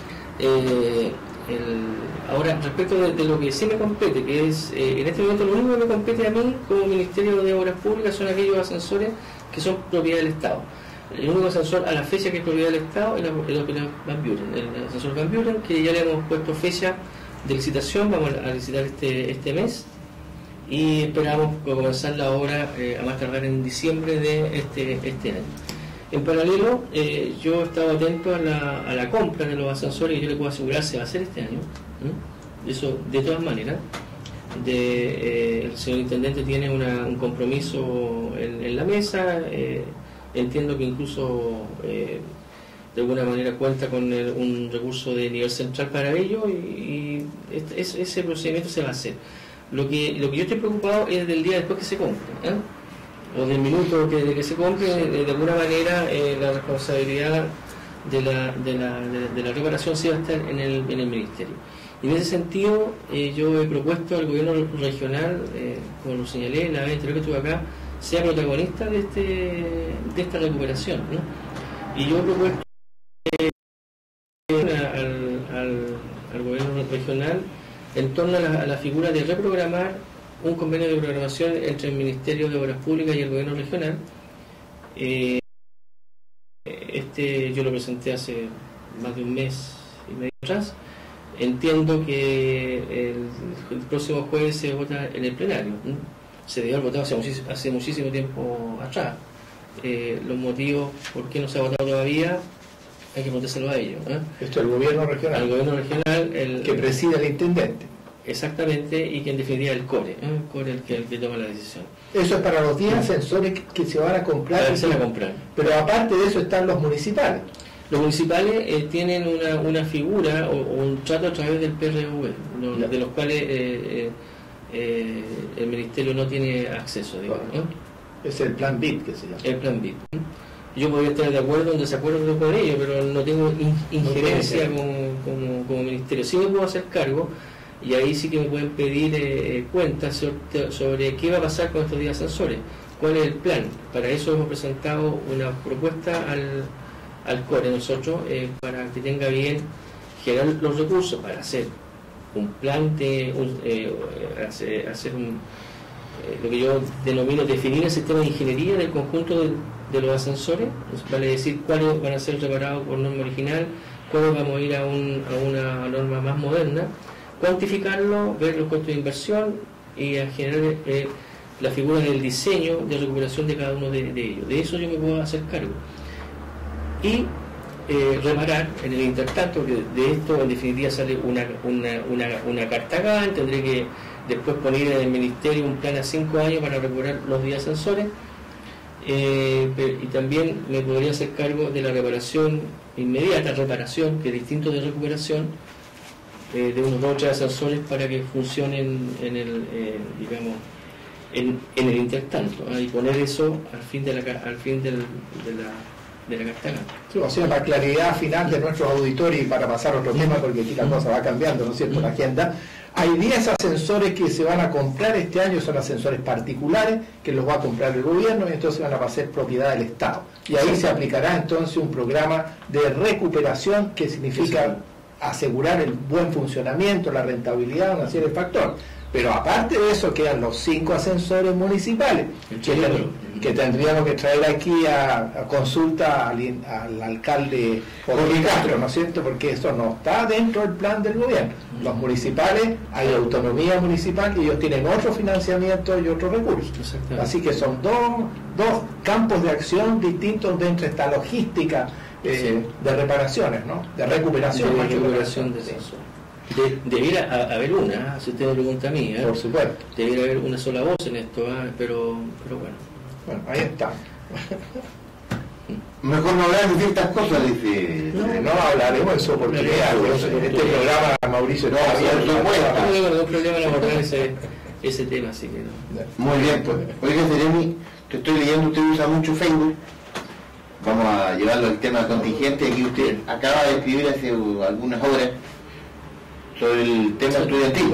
eh, el, ahora, respecto de, de lo que sí me compete, que es, eh, en este momento lo único que me compete a mí como Ministerio de Obras Públicas son aquellos ascensores que son propiedad del Estado. El único ascensor a la fecha que es propiedad del Estado es el Van Buren, el ascensor Van Buren, que ya le hemos puesto fecha de licitación, vamos a licitar este, este mes y esperamos comenzar la obra eh, a más tardar en diciembre de este, este año. En paralelo, eh, yo he estado atento a la, a la compra de los ascensores y yo le puedo asegurar se va a hacer este año. ¿Mm? Eso de todas maneras. De, eh, el señor intendente tiene una, un compromiso en, en la mesa, eh, entiendo que incluso eh, de alguna manera cuenta con el, un recurso de nivel central para ello y, y este, es, ese procedimiento se va a hacer. Lo que, lo que yo estoy preocupado es del día después que se compre, ¿eh? o del minuto que, de que se compre, de, de alguna manera eh, la responsabilidad de la, de, la, de, de la reparación sí va a estar en el, en el ministerio. Y en ese sentido, eh, yo he propuesto al gobierno regional, eh, como lo señalé, la vez anterior que estuve acá, sea protagonista de este de esta recuperación, ¿no? Y yo he propuesto eh, al, al, al gobierno regional en torno a la, a la figura de reprogramar un convenio de programación entre el Ministerio de Obras Públicas y el gobierno regional. Eh, este yo lo presenté hace más de un mes y medio atrás. Entiendo que el, el próximo jueves se vota en el plenario, ¿no? Se debió haber votado hace, muchis, hace muchísimo tiempo atrás. Eh, los motivos por qué no se ha votado todavía hay que preguntárselo a ellos, ¿eh? Esto es el gobierno regional. El gobierno regional el, que preside el intendente. Exactamente, y que en definitiva el CORE, ¿eh? El CORE es el que, el que toma la decisión. Eso es para los diez ascensores que, que se van a comprar. Para que se van a comprar. Pero aparte de eso están los municipales. Los municipales eh, tienen una, una figura o, o un trato a través del P R V, no, de los cuales eh, eh, el Ministerio no tiene acceso, digamos, ¿no? Es el plan B I P que se llama. El plan B I P. Yo podría estar de acuerdo o en desacuerdo con ello, pero no tengo in, injerencia no como, como, como Ministerio. Sí me puedo hacer cargo y ahí sí que me pueden pedir eh, cuentas sobre, sobre qué va a pasar con estos diez ascensores, cuál es el plan. Para eso hemos presentado una propuesta al al CORE nosotros eh, para que tenga bien generar los recursos para hacer un plan de un, eh, hacer, hacer un, eh, lo que yo denomino definir el sistema de ingeniería del conjunto de, de los ascensores, vale decir cuáles van a ser reparados por norma original, cuáles vamos a ir a, un, a una norma más moderna, cuantificarlo, ver los costos de inversión y a generar eh, la figura del diseño de recuperación de cada uno de, de ellos. De eso yo me puedo hacer cargo. Y eh, reparar en el intertanto, que de esto en definitiva sale una, una, una, una carta GAN, tendré que después poner en el Ministerio un plan a cinco años para recuperar los diez ascensores, eh, y también me podría hacer cargo de la reparación inmediata, reparación, que es distinto de recuperación, eh, de unos dos ascensores para que funcionen en el, eh, digamos, en, en el intertanto, ¿eh? Y poner eso al fin de la, al fin del, de la de la cartera. Sí, o sea, la claridad final de nuestros auditores y para pasar a otro tema, porque aquí la cosa va cambiando, ¿no es cierto?, la agenda. Hay diez ascensores que se van a comprar este año, son ascensores particulares que los va a comprar el gobierno y entonces van a ser propiedad del Estado. Y ahí se aplicará entonces un programa de recuperación que significa asegurar el buen funcionamiento, la rentabilidad, una serie de factores. Pero aparte de eso quedan los cinco ascensores municipales que, que tendríamos que traer aquí a, a consulta al, al alcalde Jorge Castro, ¿no es cierto? Porque eso no está dentro del plan del gobierno. Los municipales, hay autonomía municipal y ellos tienen otro financiamiento y otros recursos. Así que son dos, dos campos de acción distintos dentro de esta logística eh, de reparaciones, ¿no? De recuperación. De recuperación de eso. De, debiera haber una, si usted me pregunta a mí, ¿eh? Por supuesto. Debiera haber una sola voz en esto, ¿eh? pero, pero bueno. Bueno, ahí está. Mejor no hablar de ciertas cosas, dice. No, no hablaremos de su oportunidad. En este programa, Mauricio, no había supuesto. No tengo ningún problema en abordar ese, ese tema, así que no. Muy bien, pues. Oiga, Seremi, te estoy leyendo, usted usa mucho Facebook. Vamos a llevarlo al tema contingente. Aquí usted acaba de escribir hace algunas horas sobre el tema estudiantil.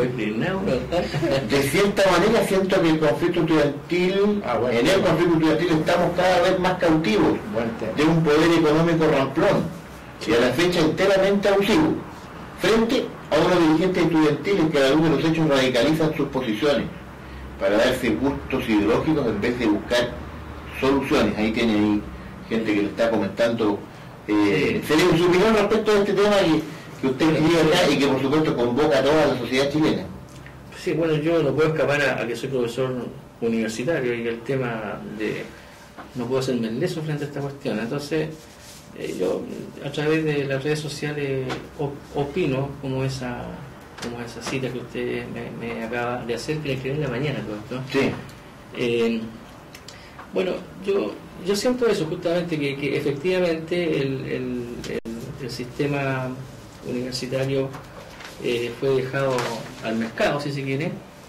De cierta manera siento que el conflicto estudiantil, ah, bueno, en el conflicto estudiantil estamos cada vez más cautivos de un poder económico ramplón y a la fecha enteramente abusivo, frente a unos dirigentes estudiantiles que a la luz de los hechos radicalizan sus posiciones para darse gustos ideológicos en vez de buscar soluciones. Ahí tiene ahí gente que le está comentando. Eh, sería su opinión respecto a este tema y que usted escribe acá y que por supuesto convoca a toda la sociedad chilena. Sí, bueno, yo no puedo escapar a, a que soy profesor universitario y el tema de no puedo hacerme leso frente a esta cuestión. Entonces eh, yo a través de las redes sociales op, opino como esa como esa cita que usted me, me acaba de hacer, que le escribí en la mañana todo esto. Sí. Eh, bueno, yo yo siento eso justamente, que, que efectivamente el, el, el, el sistema universitario eh, fue dejado al mercado, si se quiere.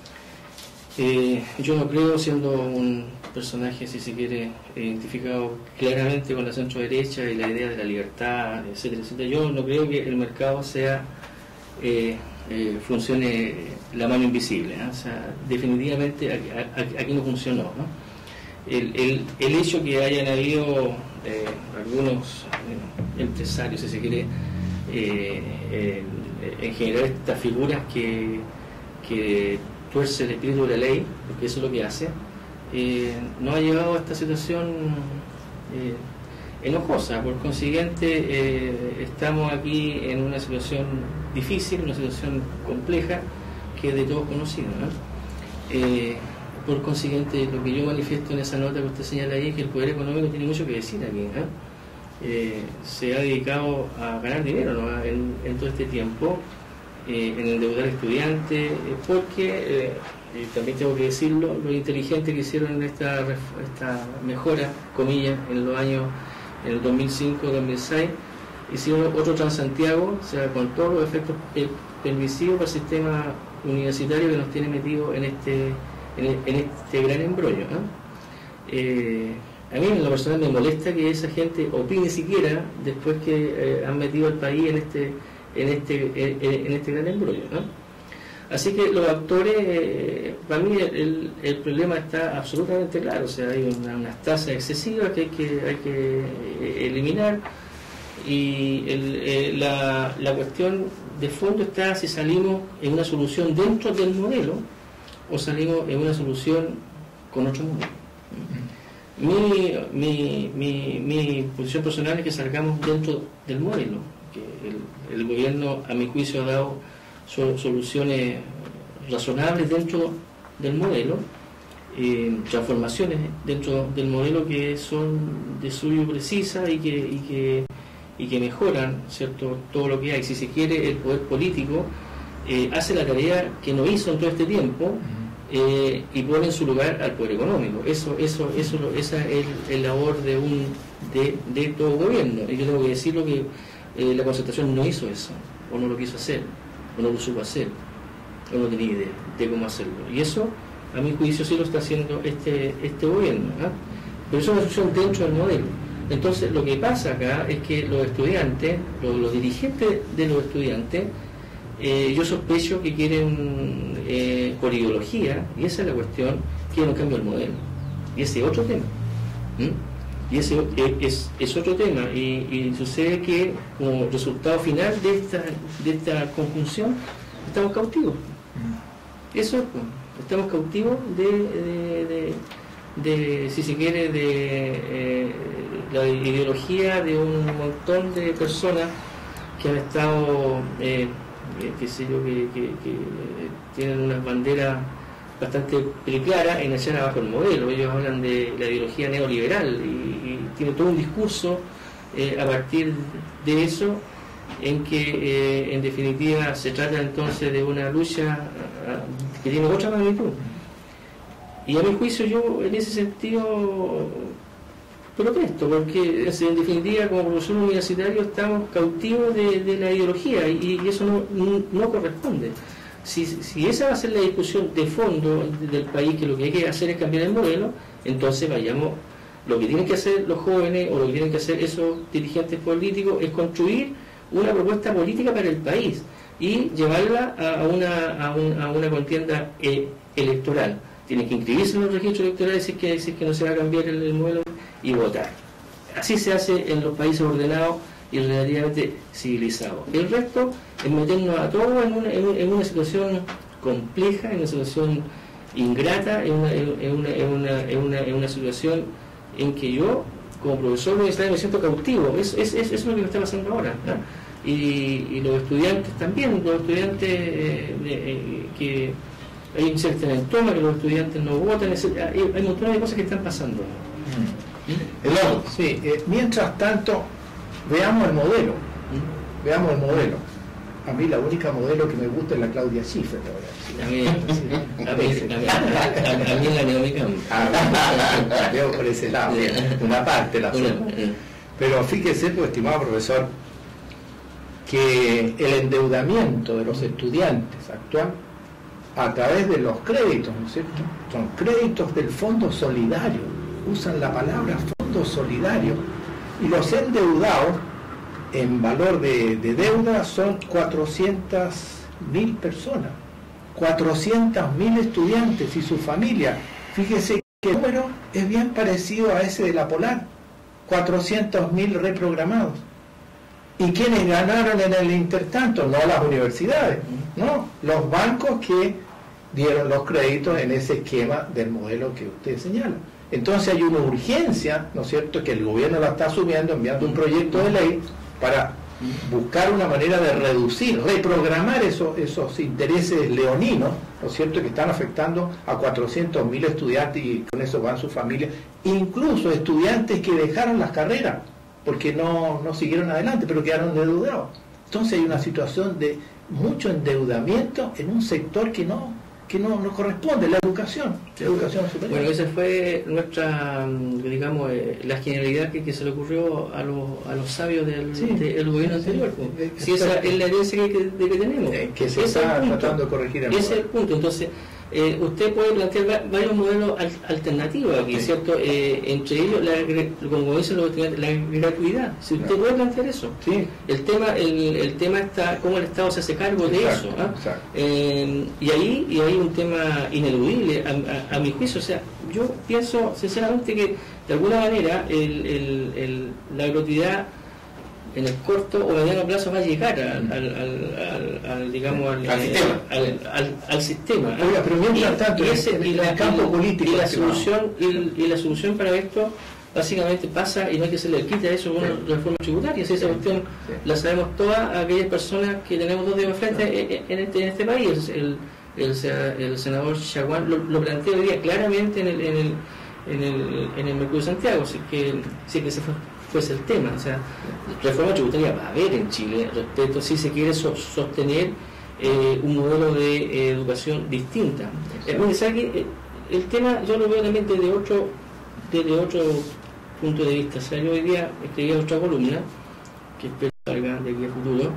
Eh, yo no creo, siendo un personaje, si se quiere, identificado claramente con la centro derecha y la idea de la libertad, etcétera, etcétera, yo no creo que el mercado sea eh, eh, funcione la mano invisible, ¿no? O sea, definitivamente aquí, aquí no funcionó, ¿no? El, el, el hecho que hayan habido eh, algunos eh, empresarios, si se quiere, Eh, eh, en general estas figuras que, que tuerce el espíritu de la ley, porque eso es lo que hace, eh, nos ha llevado a esta situación eh, enojosa. Por consiguiente, eh, estamos aquí en una situación difícil, una situación compleja, que es de todos conocido, ¿no? Eh, por consiguiente, lo que yo manifiesto en esa nota que usted señala ahí es que el poder económico tiene mucho que decir aquí, ¿no? Eh, se ha dedicado a ganar dinero, ¿no? en, en todo este tiempo, eh, en endeudar estudiantes, eh, porque, eh, y también tengo que decirlo, lo inteligente que hicieron en esta, esta mejora, comillas, en los años, en el dos mil cinco dos mil seis, hicieron otro Transantiago, o sea, con todos los efectos permisivos para el sistema universitario que nos tiene metido en este, en, en este gran embrollo, ¿no? Eh, A mí en lo personal me molesta que esa gente opine siquiera después que eh, han metido al país en este en este en, en este gran embrollo, ¿no? Así que los actores, eh, para mí el, el problema está absolutamente claro, o sea, hay una, unas tasas excesivas que hay que hay que eliminar y el, eh, la, la cuestión de fondo está si salimos en una solución dentro del modelo o salimos en una solución con otro modelo. Mi, mi, mi, mi posición personal es que salgamos dentro del modelo, que el, el gobierno, a mi juicio, ha dado so, soluciones razonables dentro del modelo, eh, transformaciones dentro del modelo que son de suyo precisas y que, y que, y que mejoran, ¿cierto?, todo lo que hay. Si se quiere, el poder político eh, hace la tarea que no hizo en todo este tiempo. Eh, y pone en su lugar al poder económico. Eso, eso, eso, esa es el, el labor de un de, de todo gobierno. Y yo tengo que decirlo que eh, la concertación no hizo eso, o no lo quiso hacer, o no lo supo hacer, o no tenía idea de cómo hacerlo. Y eso, a mi juicio, sí lo está haciendo este este gobierno, ¿no? Pero eso es una solución dentro del modelo. Entonces, lo que pasa acá es que los estudiantes, los, los dirigentes de los estudiantes, Eh, yo sospecho que quieren, eh, por ideología, y esa es la cuestión, quieren un cambio del modelo. Y ese es otro tema. ¿Mm? Y ese es, es otro tema. Y, y sucede que, como resultado final de esta, de esta conjunción, estamos cautivos. Eso, pues, estamos cautivos de, de, de, de si se quiere, de eh, la ideología de un montón de personas que han estado, eh, qué sé yo, que, que, que tienen unas banderas bastante claras en echar abajo el modelo. Ellos hablan de la ideología neoliberal y, y tiene todo un discurso eh, a partir de eso, en que eh, en definitiva se trata entonces de una lucha uh, que tiene otra magnitud. Y a mi juicio yo en ese sentido protesto, porque en definitiva como profesor universitario estamos cautivos de, de la ideología y, y eso no, no, no corresponde. Si, si esa va a ser la discusión de fondo del país, que lo que hay que hacer es cambiar el modelo, entonces vayamos, lo que tienen que hacer los jóvenes o lo que tienen que hacer esos dirigentes políticos es construir una propuesta política para el país y llevarla a una, a un, a una contienda eh, electoral. Tienen que inscribirse en los registros electorales si es que, si es que no se va a cambiar el, el modelo y votar. Así se hace en los países ordenados y relativamente civilizados. El resto es meternos a todos en una, en, en una situación compleja, en una situación ingrata, en una, en una, en una, en una, en una situación en que yo, como profesor universitario, me siento cautivo. Es, es, es, eso es lo que me está pasando ahora, ¿no? y, y los estudiantes también, los estudiantes eh, eh, que hay un cierto toma, que los estudiantes no votan, hay, hay montones de cosas que están pasando. El otro. Sí, eh, mientras tanto, veamos el modelo. ¿Mm? Veamos el modelo. A mí la única modelo que me gusta es la Claudia Schiffer, a mí, a mí, a mí, a mí la Neomicam. Ah, veo por ese lado, una parte la zona. Pero fíjese, pues, estimado profesor, que el endeudamiento de los estudiantes actual a través de los créditos, ¿no es cierto? Son créditos del Fondo Solidario, usan la palabra Fondo Solidario, y los endeudados en valor de, de deuda son cuatrocientas mil personas, cuatrocientos mil estudiantes y su familia. Fíjese que el número es bien parecido a ese de la Polar, cuatrocientos mil reprogramados. ¿Y quiénes ganaron en el intertanto? No las universidades, no, los bancos que dieron los créditos en ese esquema del modelo que usted señala. Entonces hay una urgencia, ¿no es cierto?, que el gobierno la está asumiendo, enviando un proyecto de ley para buscar una manera de reducir, reprogramar esos, esos intereses leoninos, ¿no es cierto?, que están afectando a cuatrocientos mil estudiantes y con eso van sus familias, incluso estudiantes que dejaron las carreras porque no, no siguieron adelante, pero quedaron endeudados. Entonces hay una situación de mucho endeudamiento en un sector que no que no, no corresponde, la educación, la educación superior. Bueno, esa fue nuestra, digamos, eh, la genialidad que, que se le ocurrió a los, a los sabios del, sí, de, del gobierno anterior. Sí, si esa es la herencia que, que, que tenemos. Eh, que se ese está tratando de corregir el Ese es el punto. Entonces, eh, usted puede plantear varios modelos al, alternativos aquí, sí, ¿cierto? Eh, entre ellos, la, como dicen los estudiantes, la gratuidad. Si usted no. puede plantear eso. Sí. El tema el, el tema está cómo el Estado se hace cargo de exacto, eso. ¿Ah? Eh, y ahí y hay un tema ineludible, a, a, a mi juicio. O sea, yo pienso sinceramente que de alguna manera el, el, el, la gratuidad en el corto o mediano plazo va a llegar al, al, al, al, al digamos al, al sistema, al, al, al sistema. Oiga, pero mientras y, tanto y, ese, y la, el campo y, político y la solución y, y la solución para esto básicamente pasa, y no hay que se le quita eso con una reforma tributaria. Si esa cuestión sí. la sabemos todas aquellas personas que tenemos dos dedos frente sí. en, este, en este país. El, el, el senador Chaguán lo, lo plantea hoy día claramente en el en el en el, en el Mercurio de Santiago, así que sí que se fue fuese el tema. O sea, reforma tributaria va a haber en Chile respecto si se quiere so, sostener eh, un modelo de eh, educación distinta. Eh, eh, el tema yo lo veo también desde otro desde otro punto de vista. O sea, yo hoy día escribí otra columna que espero salga de aquí a futuro,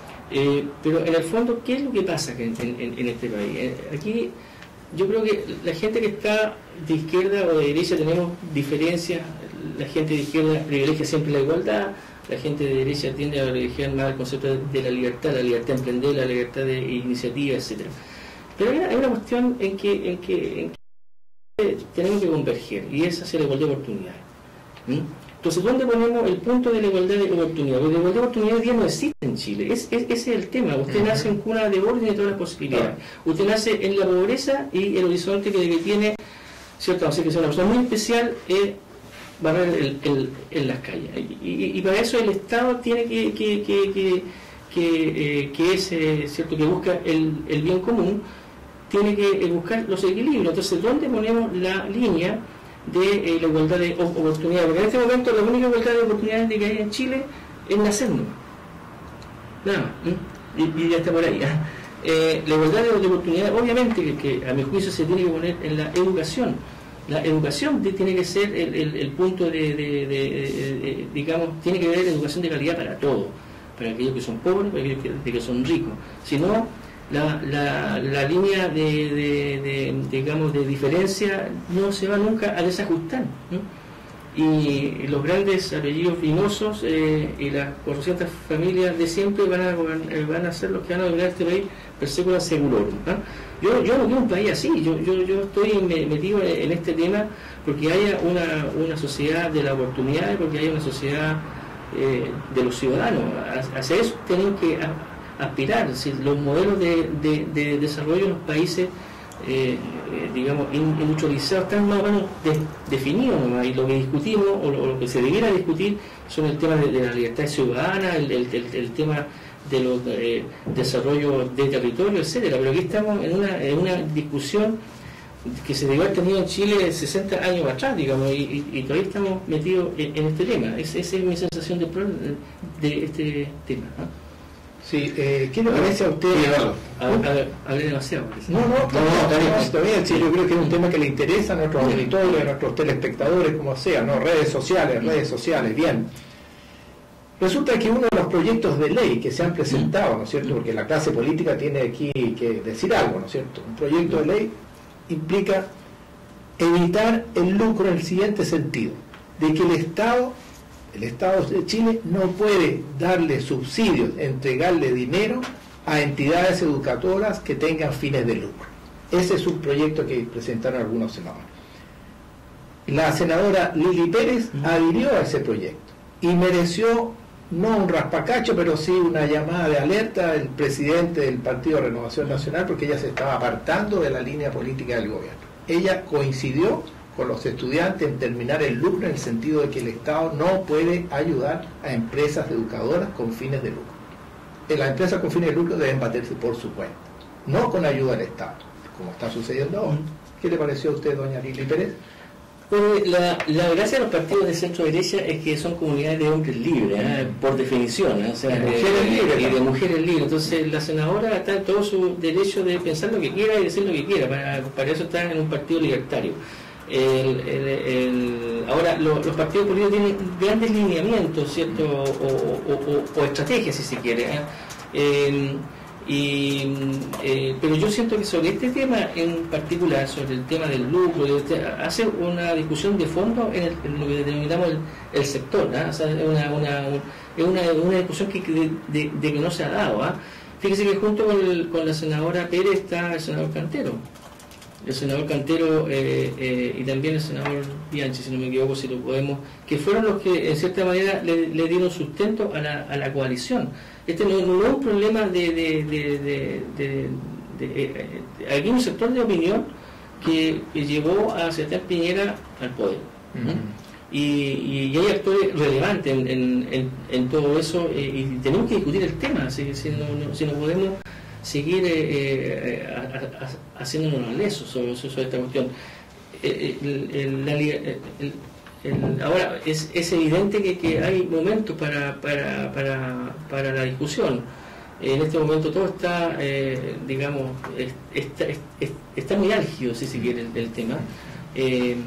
eh, pero en el fondo, ¿qué es lo que pasa en, en, en este país? Eh, aquí yo creo que la gente que está de izquierda o de derecha tenemos diferencias. La gente de izquierda privilegia siempre la igualdad, la gente de derecha tiende a privilegiar más el concepto de la libertad, la libertad de emprender, la libertad de iniciativa, etcétera. Pero hay una, hay una cuestión en que, en, que, en que tenemos que converger, y es hacia la igualdad de oportunidades. ¿Mm? Entonces, ¿dónde ponemos el punto de la igualdad de oportunidades? Porque la igualdad de oportunidades hoy día no existe en Chile. Es, es, ese es el tema. Usted uh-huh. nace en cuna de oro y tiene todas las posibilidades. Uh-huh. Usted nace en la pobreza y el horizonte que, que tiene, ¿cierto? Así que es una persona muy especial es barrer el, el, en las calles. Y, y, y para eso el Estado tiene que, que, que, que, que, eh, que es, eh, ¿cierto? Que busca el, el bien común, tiene que eh, buscar los equilibrios. Entonces, ¿dónde ponemos la línea de eh, la igualdad de oportunidades? Porque en este momento la única igualdad de oportunidades que hay en Chile es nacer, ¿no? Nada más, y, y ya está por ahí. Eh, la igualdad de, de oportunidades, obviamente, que, que a mi juicio se tiene que poner en la educación. La educación de, tiene que ser el, el, el punto de, de, de, de, de, digamos, tiene que haber educación de calidad para todos, para aquellos que son pobres, para aquellos que, de que son ricos. Si no, La, la, la línea de, de, de, digamos, de diferencia no se va nunca a desajustar, ¿no? Y los grandes apellidos famosos eh, y las cuatrocientas familias de siempre van a, van a ser los que van a gobernar este país per secula seculorum, ¿no? Yo, yo no quiero un país así. Yo, yo, yo estoy metido en este tema porque haya una, una sociedad de la oportunidad, porque haya una sociedad eh, de los ciudadanos. Hacia eso tenemos que aspirar. Si los modelos de, de, de desarrollo en los países, eh, eh, digamos, industrializados están más o menos de, definidos nomás, y lo que discutimos o lo, o lo que se debiera discutir son el tema de, de la libertad ciudadana, el, el, el, el tema de los eh, desarrollo de territorio, etcétera. Pero aquí estamos en una, en una discusión que se debió haber tenido en Chile sesenta años atrás, digamos, y, y, y todavía estamos metidos en, en este tema. Es, esa es mi sensación de, de este tema, ¿no? Sí, eh, ¿qué le parece a usted? Hablé demasiado. No, no, no, está bien, está bien. Sí, yo creo que es un tema que le interesa a nuestros auditores, a nuestros telespectadores, como sea, ¿no? Redes sociales, redes sociales, bien. Resulta que uno de los proyectos de ley que se han presentado, ¿no es cierto? Porque la clase política tiene aquí que decir algo, ¿no es cierto? Un proyecto de ley implica evitar el lucro en el siguiente sentido, de que el Estado El Estado de Chile no puede darle subsidios, entregarle dinero a entidades educadoras que tengan fines de lucro. Ese es un proyecto que presentaron algunos senadores. La senadora Lili Pérez adhirió a ese proyecto y mereció no un raspacacho, pero sí una llamada de alerta del presidente del Partido de Renovación Nacional, porque ella se estaba apartando de la línea política del gobierno. Ella coincidió con los estudiantes en terminar el lucro, en el sentido de que el Estado no puede ayudar a empresas educadoras con fines de lucro. Las empresas con fines de lucro deben baterse por su cuenta, no con ayuda del Estado, como está sucediendo ahora. ¿Qué le pareció a usted, doña Lili Pérez? Pues la, la gracia de los partidos de centro-derecha es que son comunidades de hombres libres, ¿eh? Por definición, ¿eh? O sea, de mujeres eh, libres, y ¿no? de mujeres libres. Entonces la senadora está en todo su derecho de pensar lo que quiera y decir lo que quiera. Para, para eso está en un partido libertario. El, el, el, ahora lo, los partidos políticos tienen grandes lineamientos, ¿cierto? O, o, o, o estrategias, si se quiere, ¿eh? Eh, y, eh, pero yo siento que sobre este tema en particular, sobre el tema del lucro, este, hace una discusión de fondo en, el, en lo que denominamos el, el sector, ¿eh? O sea, es una, una, es una, una discusión que de, de, de que no se ha dado, ¿eh? Fíjese que junto con, el, con la senadora Pérez está el senador Cantero, el senador Cantero eh, eh, y también el senador Bianchi, si no me equivoco, si lo podemos, que fueron los que en cierta manera le, le dieron sustento a la, a la coalición. Este no, no es un problema de, de, de, de, de, de, de eh, aquí hay un sector de opinión que, que llevó a Sebastián Piñera al poder. Uh-huh. y, y hay actores relevantes en, en, en, en todo eso, eh, y tenemos que discutir el tema, si, si, no, no, si no podemos seguir eh, eh, a, a, haciéndonos lesos sobre, sobre esta cuestión. El, el, el, el, el, el, ahora es, es evidente que, que hay momentos para, para, para, para la discusión. En este momento todo está, eh, digamos, está, está, está muy álgido, si se quiere, el, el tema. Eh,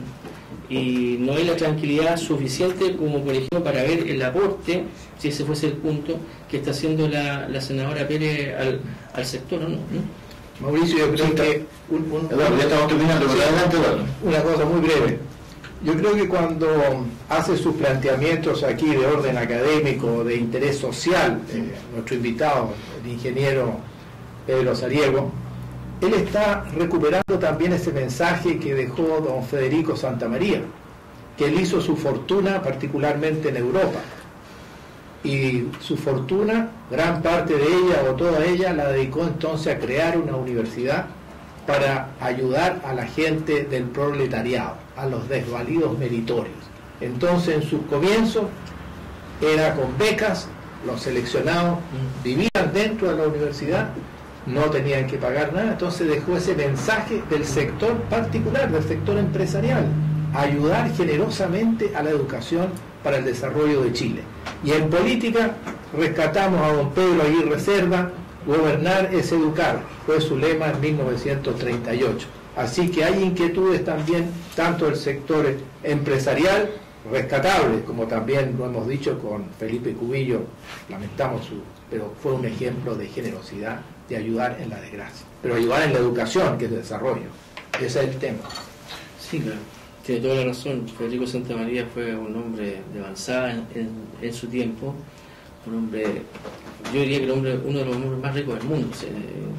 y no hay la tranquilidad suficiente como, por ejemplo, para ver el aporte, si ese fuese el punto, que está haciendo la, la senadora Pérez al, al sector, ¿no? ¿Mm? Mauricio, yo creo sí, que un, un, Eduardo, ya estamos terminando, sí, adelante, Eduardo. Una cosa muy breve. Yo creo que cuando hace sus planteamientos aquí de orden académico, de interés social, eh, nuestro invitado, el ingeniero Pedro Sariego, él está recuperando también ese mensaje que dejó don Federico Santamaría. que él hizo su fortuna particularmente en Europa. Y su fortuna, gran parte de ella o toda ella, la dedicó entonces a crear una universidad para ayudar a la gente del proletariado, a los desvalidos meritorios. Entonces, en sus comienzos, era con becas, los seleccionados vivían dentro de la universidad, no tenían que pagar nada, entonces dejó ese mensaje del sector particular, del sector empresarial, ayudar generosamente a la educación para el desarrollo de Chile. Y en política rescatamos a don Pedro Aguirre Cerda, gobernar es educar, fue su lema en mil novecientos treinta y ocho. Así que hay inquietudes también, tanto del sector empresarial, rescatable, como también lo hemos dicho con Felipe Cubillo, lamentamos su, pero fue un ejemplo de generosidad, de ayudar en la desgracia, pero ayudar en la educación, que es el desarrollo. Ese es el tema. Sí, claro, tiene toda la razón. Federico Santamaría fue un hombre de avanzada en, en, en su tiempo, un hombre, yo diría que el hombre, uno de los hombres más ricos del mundo, o sea,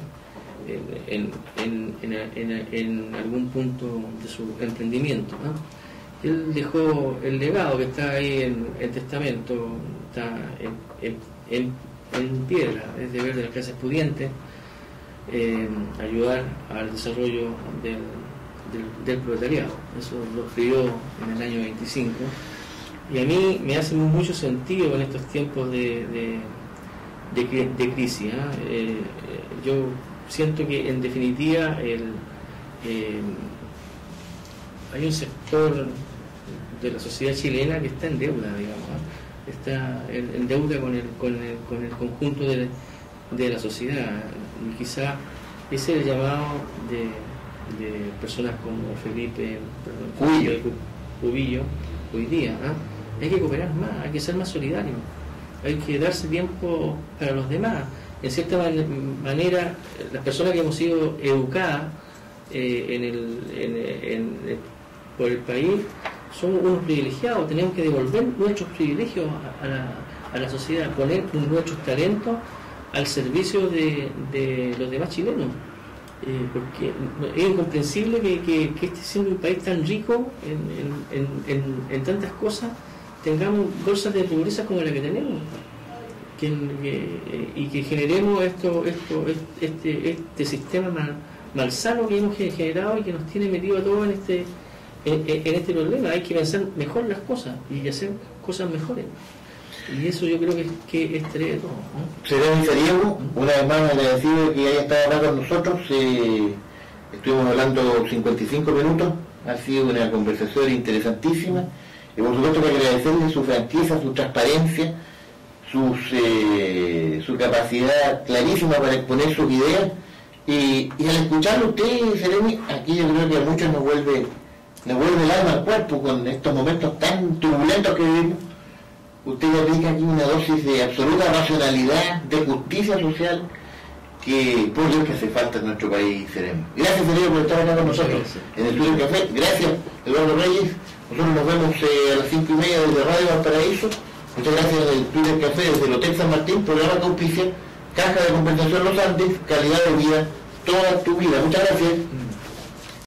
en, en, en, en, en algún punto de su emprendimiento, ¿no? Él dejó el legado que está ahí en el testamento, está en, en, en, en piedra, es deber de las clases pudientes eh, ayudar al desarrollo del, del, del proletariado. Eso lo escribió en el año veinticinco, y a mí me hace mucho sentido en estos tiempos de, de, de, de crisis. ¿eh? Eh, yo siento que en definitiva el, eh, hay un sector de la sociedad chilena que está en deuda, digamos, ¿eh? está en, en deuda con el, con el, con el conjunto de, de la sociedad, y quizá ese es el llamado de, de personas como Felipe Cubillo. Cubillo hoy día. ¿eh? Hay que cooperar más, hay que ser más solidarios, hay que darse tiempo para los demás. En cierta man manera, las personas que hemos sido educadas eh, en el, en, en, en, por el país somos unos privilegiados, tenemos que devolver nuestros privilegios a, a, la, a la sociedad, poner nuestros talentos al servicio de, de los demás chilenos, eh, porque es incomprensible que, que, que este siendo un país tan rico en, en, en, en, en tantas cosas, tengamos bolsas de pobreza como la que tenemos, que, que, y que generemos esto, esto, este, este sistema mal, malsano que hemos generado y que nos tiene metido a todos en este En, en este problema. Hay que pensar mejor las cosas y hacer cosas mejores, y eso yo creo que, que es tarea de todo, ¿no? Será Diego, una vez más agradecido de que haya estado acá con nosotros. Eh, estuvimos hablando cincuenta y cinco minutos, ha sido una conversación interesantísima, y por supuesto que agradecerle su franqueza, su transparencia, sus, eh, su capacidad clarísima para exponer sus ideas, y, y al escucharlo usted, Seremi, aquí yo creo que a muchos nos vuelve le vuelve el alma al cuerpo con estos momentos tan turbulentos que vivimos. Usted le aplica aquí una dosis de absoluta racionalidad, de justicia social, que por Dios que hace falta en nuestro país, Seremi. Gracias, Seremi, por estar acá con nosotros en el Tutor Café. Gracias, Eduardo Reyes. Nosotros nos vemos eh, a las cinco y media desde Radio Valparaíso. Muchas gracias del Tutor Café desde el Hotel San Martín, programa que auspicia Caja de Compensación Los Andes, calidad de vida toda tu vida. Muchas gracias.